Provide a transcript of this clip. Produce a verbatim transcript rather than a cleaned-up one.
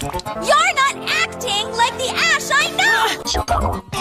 You're not acting like the Ash I know!